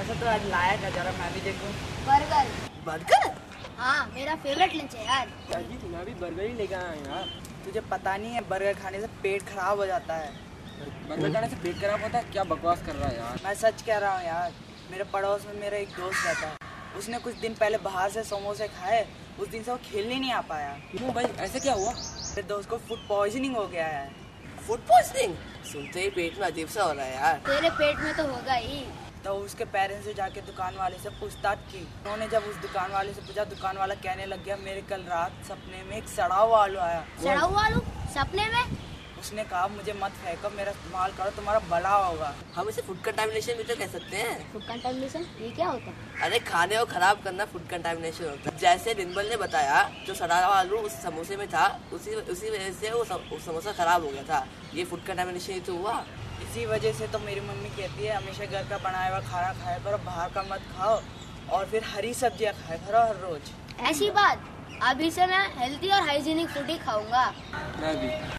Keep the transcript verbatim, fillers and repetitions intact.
ऐसा तो आज लाया था, जरा मैं भी देखूं। बर्गर। बर्गर? हाँ, मेरा फेवरेट लंच है यार। जी मैं भी बर्गर ही लेकर आया यार। तुझे पता नहीं है बर्गर खाने से पेट खराब हो जाता है। बर्गर खाने से पेट खराब होता है? क्या बकवास कर रहा है यार। मैं सच कह रहा हूँ यार। मेरे पड़ोस में मेरा एक दोस्त रहता है, उसने कुछ दिन पहले बाहर से समोसे खाए, उस दिन से वो खेलने नहीं आ पाया। क्यों भाई, ऐसे क्या हुआ? मेरे दोस्त को फूड पॉइजनिंग हो गया है। Food poisoning? सुनते ही पेट में अजीब सा हो रहा है यार। तेरे पेट में तो होगा ही। तो उसके पेरेंट्स से जाके दुकान वाले से पूछताछ की। उन्होंने जब उस दुकान वाले से पूछा, दुकान वाला कहने लग गया, मेरे कल रात सपने में एक सड़ा हुआ आलू आया। सड़ा हुआ आलू सपने में? उसने कहा, मुझे मत फेंको, मेरा इस्तेमाल करो, तुम्हारा भला होगा। हम इसे फूड कंटामिनेशन भी तो कह सकते हैं। फूड कंटामिनेशन ये क्या होता है? अरे खाने को खराब करना फूड कंटामिनेशन होता है। जैसे निर्मल ने बताया, जो सड़ा हुआ आलू उस समोसे में था, उसी उसी वजह से वो समोसा खराब हो गया था। ये फूड कंटामिनेशन ही तो हुआ। इसी वजह से तो मेरी मम्मी कहती है हमेशा घर का बनाया हुआ खाना खाया करो, बाहर का मत खाओ, और फिर हरी सब्जियां खाया करो हर रोज। ऐसी बात? अभी से मैं हेल्दी और हाइजीनिक फूड ही खाऊंगा। मैं भी।